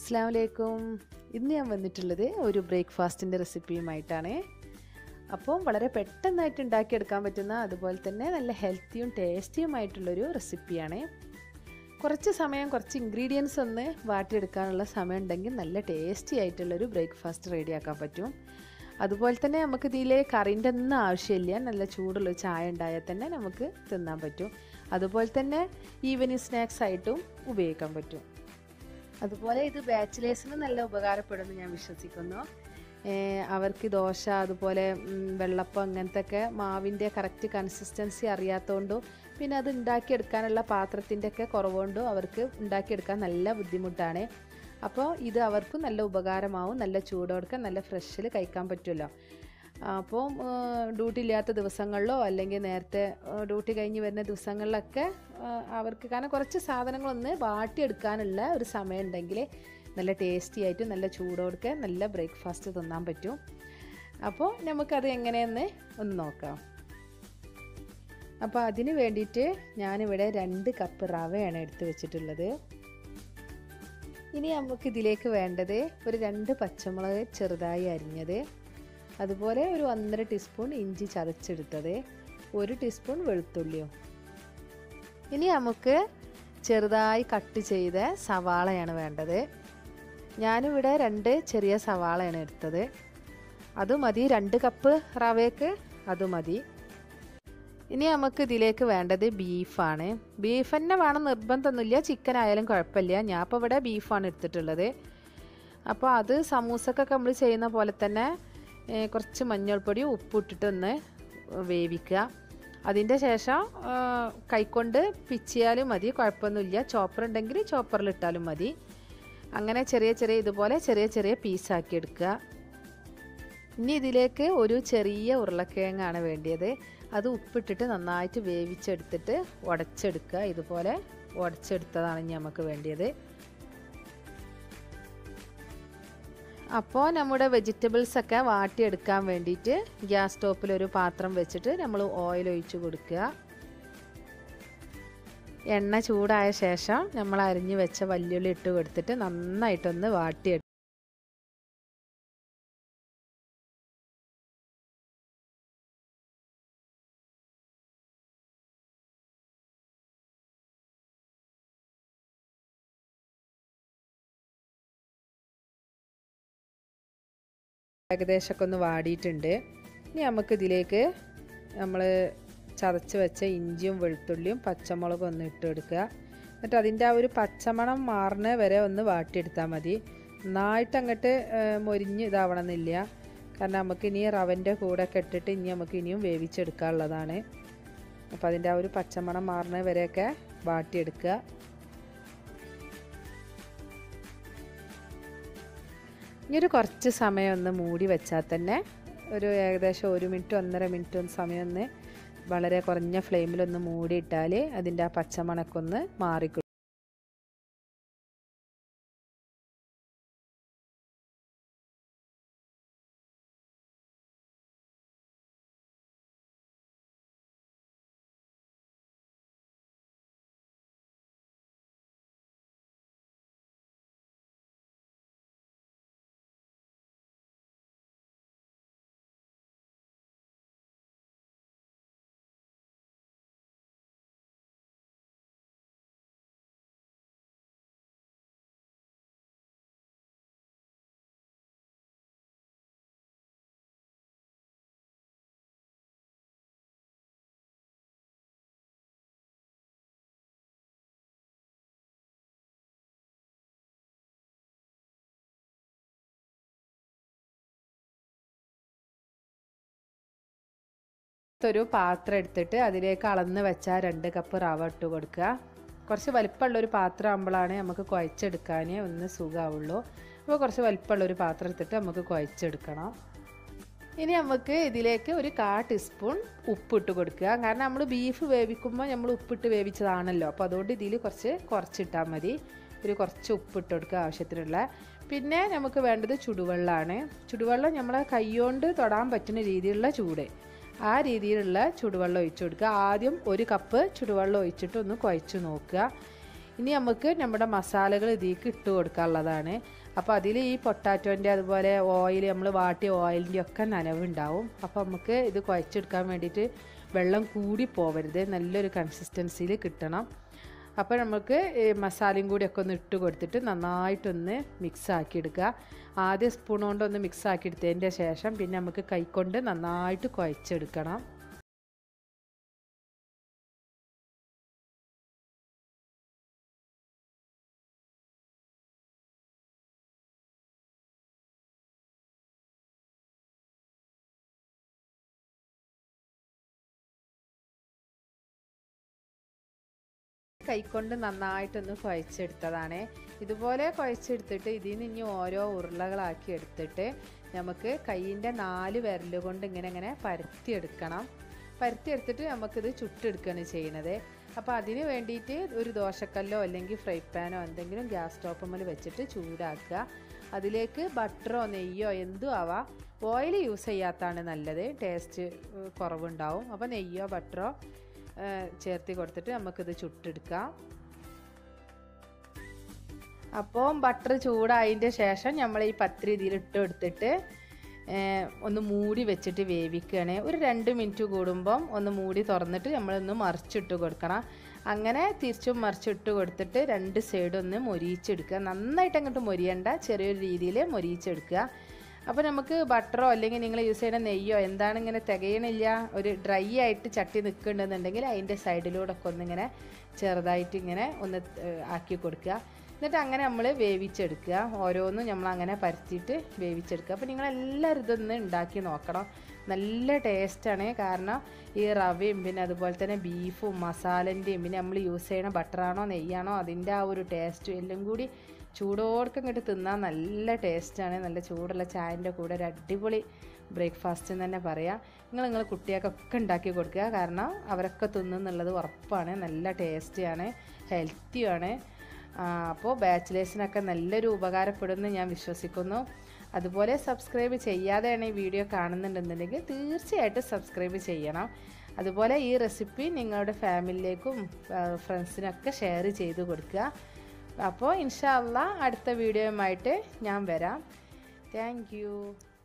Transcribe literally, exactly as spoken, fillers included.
അസ്സലാമു അലൈക്കും. ഇന്ന് ഞാൻ വന്നിട്ടുള്ളത് ഒരു ബ്രേക്ക്ഫാസ്റ്റിൻ്റെ റെസിപ്പിയുമായിട്ടാണ്. അപ്പോൾ വളരെ പെട്ടെന്നായിട്ട് ഉണ്ടാക്കിയെടുക്കാൻ പറ്റുന്ന അതുപോലെ തന്നെ നല്ല ഹെൽത്തിയും ടേസ്റ്റിയുമായിട്ടുള്ളൊരു റെസിപ്പിയാണ്. കുറച്ച് സമയം കുറച്ച് ഇൻഗ്രീഡിയൻസ് ഒന്ന് വാട്ടിയെടുക്കാനുള്ള സമയം ഉണ്ടെങ്കിൽ നല്ല ടേസ്റ്റി ആയിട്ടുള്ളൊരു ബ്രേക്ക്ഫാസ്റ്റ് റെഡിയാക്കാൻ പറ്റും. അതുപോലെ തന്നെ നമുക്ക് ഇതിൽ കറിൻ്റെ ഒന്നും ആവശ്യമില്ല, നല്ല ചൂടുള്ള ചായ ഉണ്ടായാൽ തന്നെ നമുക്ക് തിന്നാൻ പറ്റും. അതുപോലെ തന്നെ ഈവനിങ് സ്നാക്സ് ആയിട്ടും ഉപയോഗിക്കാൻ പറ്റും. അതുപോലെ ഇത് ബാച്ചിലേഴ്സിന് നല്ല ഉപകാരപ്പെടുമെന്ന് ഞാൻ വിശ്വസിക്കുന്നു. അവർക്ക് ദോശ അതുപോലെ വെള്ളപ്പം അങ്ങനത്തെ ഒക്കെ മാവിൻ്റെ കറക്റ്റ് കൺസിസ്റ്റൻസി അറിയാത്തതുകൊണ്ടും പിന്നെ അത് ഉണ്ടാക്കിയെടുക്കാനുള്ള പാത്രത്തിൻ്റെ ഒക്കെ കുറവുകൊണ്ടും അവർക്ക് ഉണ്ടാക്കിയെടുക്കാൻ നല്ല ബുദ്ധിമുട്ടാണ്. അപ്പോൾ ഇത് അവർക്കും നല്ല ഉപകാരമാവും. നല്ല ചൂടോടെ നല്ല ഫ്രഷിൽ കഴിക്കാൻ പറ്റുമല്ലോ. അപ്പോൾ ഡ്യൂട്ടി ഇല്ലാത്ത ദിവസങ്ങളിലോ അല്ലെങ്കിൽ നേരത്തെ ഡ്യൂട്ടി കഴിഞ്ഞ് വരുന്ന ദിവസങ്ങളിലൊക്കെ അവർക്ക് കാരണം കുറച്ച് സാധനങ്ങളൊന്ന് വാട്ടിയെടുക്കാനുള്ള ഒരു സമയം ഉണ്ടെങ്കിൽ നല്ല ടേസ്റ്റി ആയിട്ട് നല്ല ചൂടോടെ നല്ല ബ്രേക്ക്ഫാസ്റ്റ് തിന്നാൻ പറ്റും. അപ്പോൾ നമുക്കത് എങ്ങനെയെന്ന് ഒന്ന് നോക്കാം. അപ്പോൾ അതിന് വേണ്ടിയിട്ട് ഞാനിവിടെ രണ്ട് കപ്പ് റവയാണ് എടുത്ത് വെച്ചിട്ടുള്ളത്. ഇനി നമുക്ക് ഇതിലേക്ക് വേണ്ടത് ഒരു രണ്ട് പച്ചമുളക് ചെറുതായി അരിഞ്ഞത്, അതുപോലെ ഒരു ഒന്നര ടീസ്പൂൺ ഇഞ്ചി ചതച്ചെടുത്തത്, ഒരു ടീസ്പൂൺ വെളുത്തുള്ളിയും. ഇനി നമുക്ക് ചെറുതായി കട്ട് ചെയ്ത സവാളയാണ് വേണ്ടത്. ഞാനിവിടെ രണ്ട് ചെറിയ സവാളയാണ് എടുത്തത്. അത് മതി, രണ്ട് കപ്പ് റവയ്ക്ക് അത് മതി. ഇനി നമുക്ക് ഇതിലേക്ക് വേണ്ടത് ബീഫാണ്. ബീഫ് തന്നെ വേണം നിർബന്ധമൊന്നുമില്ല, ചിക്കൻ ആയാലും കുഴപ്പമില്ല. ഞാൻ ഇപ്പോൾ ഇവിടെ ബീഫാണ് എടുത്തിട്ടുള്ളത്. അപ്പോൾ അത് സമൂസക്കൊക്കെ നമ്മൾ ചെയ്യുന്ന പോലെ തന്നെ കുറച്ച് മഞ്ഞൾപ്പൊടി ഉപ്പിട്ടിട്ടൊന്ന് വേവിക്കുക. അതിൻ്റെ ശേഷം കൈക്കൊണ്ട് പിച്ചിയാലും മതി, കുഴപ്പമൊന്നുമില്ല. ചോപ്പർ ഉണ്ടെങ്കിൽ ചോപ്പറിലിട്ടാലും മതി. അങ്ങനെ ചെറിയ ചെറിയ ഇതുപോലെ ചെറിയ ചെറിയ പീസാക്കി എടുക്കുക. ഇനി ഇതിലേക്ക് ഒരു ചെറിയ ഉരുളക്കിഴങ്ങാണ് വേണ്ടിയത്. അത് ഉപ്പിട്ടിട്ട് നന്നായിട്ട് വേവിച്ചെടുത്തിട്ട് ഉടച്ചെടുക്കുക. ഇതുപോലെ ഉടച്ചെടുത്തതാണ് ഇനി നമുക്ക് വേണ്ടിയത്. അപ്പോൾ നമ്മുടെ വെജിറ്റബിൾസൊക്കെ വാട്ടിയെടുക്കാൻ വേണ്ടിയിട്ട് ഗ്യാസ് സ്റ്റോപ്പിലൊരു പാത്രം വെച്ചിട്ട് നമ്മൾ ഓയിൽ ഒഴിച്ച് കൊടുക്കുക. എണ്ണ ചൂടായ ശേഷം നമ്മൾ അരിഞ്ഞു വെച്ച വല്യുള്ളി ഇട്ട് കൊടുത്തിട്ട് നന്നായിട്ടൊന്ന് വാട്ടിയെടുക്കുക. ഏകദേശമൊക്കെ ഒന്ന് വാടിയിട്ടുണ്ട്. ഇനി നമുക്ക് ഇതിലേക്ക് നമ്മൾ ചതച്ച് വെച്ച ഇഞ്ചിയും വെളുത്തുള്ളിയും പച്ചമുളകും ഒന്ന് ഇട്ട് കൊടുക്കുക. എന്നിട്ട് അതിൻ്റെ ആ ഒരു പച്ചമണം മാറുന്ന വരെ ഒന്ന് വാട്ടിയെടുത്താൽ മതി. നന്നായിട്ട് അങ്ങോട്ട് മൊരിഞ്ഞ് ഇതാവണമെന്നില്ല, കാരണം നമുക്ക് ഇനി റവൻ്റെ കൂടെ ഒക്കെ ഇട്ടിട്ട് ഇനി നമുക്ക് ഇനിയും വേവിച്ചെടുക്കാനുള്ളതാണ്. അപ്പോൾ അതിൻ്റെ ആ ഒരു പച്ചമണം മാറുന്ന വരെയൊക്കെ വാട്ടിയെടുക്കുക. ഇനിയൊരു കുറച്ച് സമയം ഒന്ന് മൂടി വെച്ചാൽ തന്നെ ഒരു ഏകദേശം ഒരു മിനിറ്റ് ഒന്നര മിനിറ്റ് ഒന്ന് സമയം ഒന്ന് വളരെ കുറഞ്ഞ ഫ്ലെയിമിലൊന്ന് മൂടിയിട്ടാൽ അതിൻ്റെ ആ പച്ചമണക്കൊന്ന് മാറിക്കിട്ടും. ഒരു പാത്രം എടുത്തിട്ട് അതിലേക്ക് അളന്ന് വെച്ചാൽ രണ്ട് കപ്പ് റവ ഇട്ട് കൊടുക്കുക. കുറച്ച് വലിപ്പമുള്ളൊരു പാത്രം ആകുമ്പോഴാണ് നമുക്ക് കുഴച്ചെടുക്കാൻ ഒന്ന് സുഖമാവുള്ളൂ. അപ്പോൾ കുറച്ച് വലിപ്പമുള്ളൊരു പാത്രം എടുത്തിട്ട് നമുക്ക് കുഴച്ചെടുക്കണം. ഇനി നമുക്ക് ഇതിലേക്ക് ഒരു കാ ടീസ്പൂൺ ഉപ്പിട്ട് കൊടുക്കുക. കാരണം നമ്മൾ ബീഫ് വേവിക്കുമ്പോൾ നമ്മൾ ഉപ്പിട്ട് വേവിച്ചതാണല്ലോ, അപ്പോൾ അതുകൊണ്ട് ഇതിൽ കുറച്ച് കുറച്ചിട്ടാൽ മതി. ഒരു കുറച്ച് ഉപ്പിട്ട് കൊടുക്കുക ആവശ്യത്തിനുള്ള. പിന്നെ നമുക്ക് വേണ്ടത് ചുടുവെള്ളമാണ്. ചുടുവെള്ളം നമ്മളെ കൈകൊണ്ട് തൊടാൻ പറ്റുന്ന രീതിയിലുള്ള ചൂട്, ആ രീതിയിലുള്ള ചുടുവെള്ളം ഒഴിച്ചു കൊടുക്കുക. ആദ്യം ഒരു കപ്പ് ചുടുവെള്ളം ഒഴിച്ചിട്ട് ഒന്ന് കുഴച്ച് നോക്കുക. ഇനി നമുക്ക് നമ്മുടെ മസാലകൾ ഇതിലേക്ക് ഇട്ട് കൊടുക്കാനുള്ളതാണ്. അപ്പോൾ അതിൽ ഈ പൊട്ടാറ്റോൻ്റെ അതുപോലെ ഓയിൽ നമ്മൾ വാട്ടിയ ഓയിലിൻ്റെ ഒക്കെ നനവുണ്ടാവും. അപ്പോൾ നമുക്ക് ഇത് കുഴച്ചെടുക്കാൻ വേണ്ടിയിട്ട് വെള്ളം കൂടി പോവരുത്, നല്ലൊരു കൺസിസ്റ്റൻസിയിൽ കിട്ടണം. അപ്പോൾ നമുക്ക് മസാലയും കൂടിയൊക്കെ ഒന്ന് ഇട്ട് കൊടുത്തിട്ട് നന്നായിട്ടൊന്ന് മിക്സ് ആക്കി എടുക്കുക. ആദ്യം സ്പൂൺ കൊണ്ടൊന്ന് മിക്സ് ആക്കി എടുത്തതിൻ്റെ ശേഷം പിന്നെ നമുക്ക് കൈകൊണ്ട് നന്നായിട്ട് കുഴച്ചെടുക്കണം. കൈകൊണ്ട് നന്നായിട്ടൊന്ന് കുഴച്ചെടുത്തതാണ്. ഇതുപോലെ കുഴച്ചെടുത്തിട്ട് ഇതിൽ നിന്ന് ഇനി ഓരോ ഉരുളകളാക്കി എടുത്തിട്ട് നമുക്ക് കൈയിൻ്റെ നാല് വിരൽ കൊണ്ട് ഇങ്ങനെ ഇങ്ങനെ പരത്തിയെടുക്കണം. പരത്തിയെടുത്തിട്ട് നമുക്കിത് ചുട്ടെടുക്കുകയാണ് ചെയ്യുന്നത്. അപ്പോൾ അതിന് വേണ്ടിയിട്ട് ഒരു ദോശക്കല്ലോ അല്ലെങ്കിൽ ഫ്രൈ പാനോ എന്തെങ്കിലും ഗ്യാസ് സ്റ്റോപ്പുമ്മൽ വെച്ചിട്ട് ചൂടാക്കുക. അതിലേക്ക് ബട്ടറോ നെയ്യോ എന്തും ആവാം. ഓയിൽ യൂസ് ചെയ്യാത്തതാണ് നല്ലത്, ടേസ്റ്റ് കുറവുണ്ടാവും. അപ്പോൾ നെയ്യോ ബട്ടറോ ചേർത്തി കൊടുത്തിട്ട് നമുക്കിത് ചുട്ടെടുക്കാം. അപ്പോൾ ബട്ടർ ചൂടായതിൻ്റെ ശേഷം നമ്മൾ ഈ പത്തിരി ഇതിൽ ഇട്ട് കൊടുത്തിട്ട് ഒന്ന് മൂടി വെച്ചിട്ട് വേവിക്കുകയാണ്. ഒരു രണ്ട് മിനിറ്റ് കൂടുമ്പം ഒന്ന് മൂടി തുറന്നിട്ട് നമ്മളൊന്ന് മറിച്ചിട്ട് കൊടുക്കണം. അങ്ങനെ തിരിച്ചും മറിച്ചിട്ട് കൊടുത്തിട്ട് രണ്ട് സൈഡും ഒന്ന് മൊരിയിച്ചെടുക്കുക. നന്നായിട്ട് അങ്ങോട്ട് മൊരിയണ്ട, ചെറിയൊരു രീതിയിൽ മൊരിയിച്ചെടുക്കുക. അപ്പോൾ നമുക്ക് ബട്ടറോ അല്ലെങ്കിൽ നിങ്ങൾ യൂസ് ചെയ്യുന്ന നെയ്യോ എന്താണ് ഇങ്ങനെ തികയണില്ല, ഒരു ഡ്രൈ ആയിട്ട് ചട്ടി നിൽക്കുന്നുണ്ടെന്നുണ്ടെങ്കിൽ അതിൻ്റെ സൈഡിലൂടെ ഒക്കെ ഒന്നിങ്ങനെ ചെറുതായിട്ട് ഇങ്ങനെ ഒന്ന് ആക്കി കൊടുക്കുക. എന്നിട്ട് അങ്ങനെ നമ്മൾ വേവിച്ചെടുക്കുക. ഓരോന്നും നമ്മൾ അങ്ങനെ പരത്തിയിട്ട് വേവിച്ചെടുക്കുക. അപ്പോൾ നിങ്ങളെല്ലാവരും ഇതൊന്ന് ഉണ്ടാക്കി നോക്കണം, നല്ല ടേസ്റ്റാണ്. കാരണം ഈ റവയും പിന്നെ അതുപോലെ തന്നെ ബീഫും മസാലൻ്റെയും പിന്നെ നമ്മൾ യൂസ് ചെയ്യുന്ന ബട്ടറാണോ നെയ്യാണോ അതിൻ്റെ ആ ഒരു ടേസ്റ്റും എല്ലാം കൂടി ചൂടോടൊക്കെ ഇങ്ങോട്ട് തിന്നാൻ നല്ല ടേസ്റ്റാണ്. നല്ല ചൂടുള്ള ചായൻ്റെ കൂടെ ഒരു അടിപൊളി ബ്രേക്ക്ഫാസ്റ്റ് എന്ന് തന്നെ പറയാം. നിങ്ങൾ നിങ്ങൾ കുട്ടികൾക്കൊക്കെ ഉണ്ടാക്കി കൊടുക്കുക, കാരണം അവരൊക്കെ തിന്നുന്നുള്ളത് ഉറപ്പാണ്. നല്ല ടേസ്റ്റിയാണ്, ഹെൽത്തിയാണ്. അപ്പോൾ ബാച്ചിലേഴ്സിനൊക്കെ നല്ലൊരു ഉപകാരപ്പെടുമെന്ന് ഞാൻ വിശ്വസിക്കുന്നു. അതുപോലെ സബ്സ്ക്രൈബ് ചെയ്യാതെയാണ് ഈ വീഡിയോ കാണുന്നുണ്ടെന്നുണ്ടെങ്കിൽ തീർച്ചയായിട്ടും സബ്സ്ക്രൈബ് ചെയ്യണം. അതുപോലെ ഈ റെസിപ്പി നിങ്ങളുടെ ഫാമിലിയിലേക്കും ഫ്രണ്ട്സിനൊക്കെ ഷെയർ ചെയ്ത് കൊടുക്കുക. അപ്പോൾ ഇൻഷാ അല്ലാഹ് അടുത്ത വീഡിയോയുമായിട്ട് ഞാൻ വരാം. Thank U.